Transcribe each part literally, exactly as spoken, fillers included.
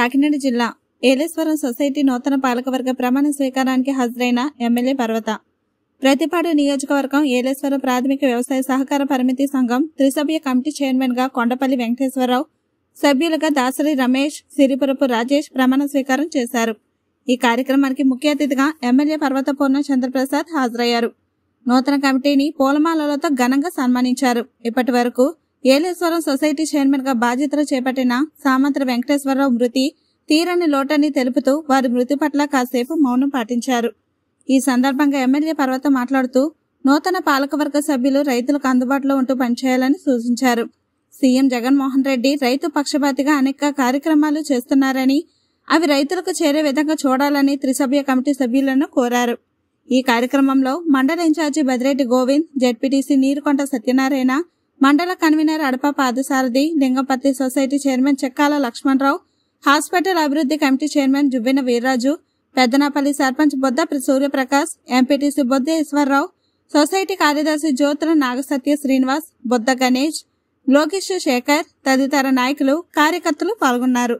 కాకినాడ జిల్లా ఏలేశ్వరం సొసైటీ నూతన పాలకవర్గ ప్రమాణ స్వీకారానికి హాజరైన ఎమ్మెల్యే పర్వత. ప్రతిపాడు నియోజకవర్గం ఏలేశ్వరం ప్రాథమిక వ్యవసాయ సహకార పరిమితి సంఘం త్రిసభ్య కమిటీ చైర్మన్ గా కొండపల్లి వెంకటేశ్వరరావు, సభ్యులుగా దాసరి రమేష్, సిరిపురపు రాజేష్ ప్రమాణ స్వీకారం చేశారు. ఈ కార్యక్రమానికి ముఖ్య అతిథిగా ఎమ్మెల్యే పర్వత పూర్ణ చంద్రప్రసాద్ హాజరయ్యారు. నూతన కమిటీని పూలమాలలతో ఘనంగా సన్మానించారు. ఇప్పటి వరకు ఏలేశ్వరం సొసైటీ చైర్మన్ గా బాధ్యతలు చేపట్టిన సామంత్ర వెంకటేశ్వరరావు మృతి తీరని లోటని తెలుపుతూ వారి మృతి పట్ల కాసేపు మౌనం పాటించారు. ఈ సందర్భంగా ఎమ్మెల్యే పర్వత మాట్లాడుతూ నూతన పాలకవర్గ సభ్యులు రైతులకు అందుబాటులో ఉంటూ పనిచేయాలని సూచించారు. సీఎం జగన్మోహన్ రెడ్డి రైతు పక్షపాతిగా అనేక కార్యక్రమాలు చేస్తున్నారని, అవి రైతులకు చేరే విధంగా చూడాలని త్రిసభ్య కమిటీ సభ్యులను కోరారు. ఈ కార్యక్రమంలో మండల ఇన్ఛార్జి బదిరెడ్డి గోవింద్, జెడ్పీటీసీ నీరుకొండ సత్యనారాయణ, మండల convener Adapa Padasarathi, Lingampatti society chairman Chekkala Lakshmanarao, hospital అభివృద్ధి committee chairman Juvvena Veerraju, Peddanapalli sarpanch Bodda Suryaprakash, MPTC Bodda Eswararao, society కార్యదర్శి జ్యోతుల నాగసత్య శ్రీనివాస్, బొద్ద గణేష్, లోకేష్ శేఖర్ తదితర నాయకులు, కార్యకర్తలు పాల్గొన్నారు.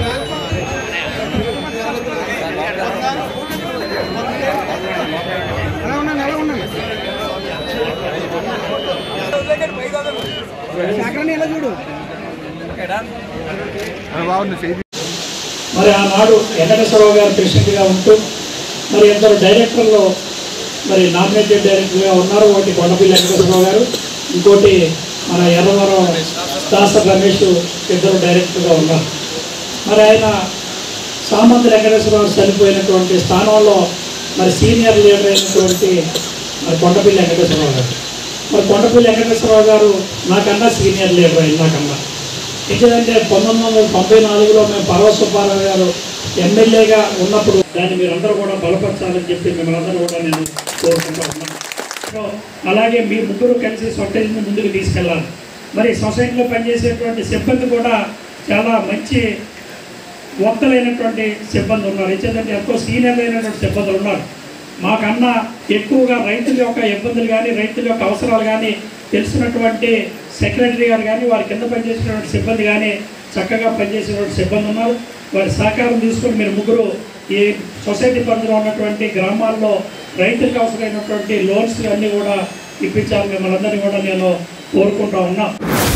మరి ఆనాడు వెంకటేశ్వరరావు గారు ప్రెసిడెంట్గా ఉంటూ మరి ఇద్దరు డైరెక్టర్లు మరి నామినేటెడ్ డైరెక్టర్గా ఉన్నారు. ఒకటి కొండపల్లి వెంకటేశ్వరరావు గారు, ఇంకోటి మన ఎర్రవరం దాసరి రమేష్ ఇద్దరు డైరెక్టర్గా ఉన్నారు. మరి ఆయన సామంత్ర వెంకటేశ్వరరావు చనిపోయినటువంటి స్థానంలో మరి సీనియర్ లీడర్ అయినటువంటి మరి కొండపల్లి వెంకటేశ్వరరావు గారు. మరి కొండపల్లి వెంకటేశ్వరరావు గారు నాకన్నా సీనియర్ లీడర్ అయింది నాకన్నా. ఎందుకంటే పంతొమ్మిది వందల తొంభై నాలుగులో మేము పర్వత సుబ్బారావు గారు ఎమ్మెల్యేగా ఉన్నప్పుడు దాన్ని మీరందరూ కూడా బలపరచాలని చెప్పి మిమ్మల్ని కూడా నేను కోరుకుంటూ ఉన్నాను. అలాగే మీ ముగ్గురు కలిసి సొసైటీని ముందుకు తీసుకెళ్ళాలి. మరి సొసైటీలో పనిచేసేటువంటి సిబ్బంది కూడా చాలా మంచి వక్తలైనటువంటి సిబ్బంది ఉన్నారు. ఎందుకంటే ఎంతో సీనియర్ అయినటువంటి సిబ్బందులు ఉన్నారు. మాకన్నా ఎక్కువగా రైతుల యొక్క ఇబ్బందులు కానీ రైతుల యొక్క అవసరాలు కానీ తెలిసినటువంటి సెక్రటరీ గారు కానీ వారి కింద పనిచేసినటువంటి సిబ్బంది కానీ చక్కగా పనిచేసినటువంటి సిబ్బంది ఉన్నారు. వారి సహకారం తీసుకొని మీరు ముగ్గురు ఈ సొసైటీ పరిధిలో ఉన్నటువంటి గ్రామాల్లో రైతులకు అవసరమైనటువంటి లోన్స్ అన్నీ కూడా ఇప్పించాలని మిమ్మల్ని అందరినీ కూడా నేను కోరుకుంటా ఉన్నా.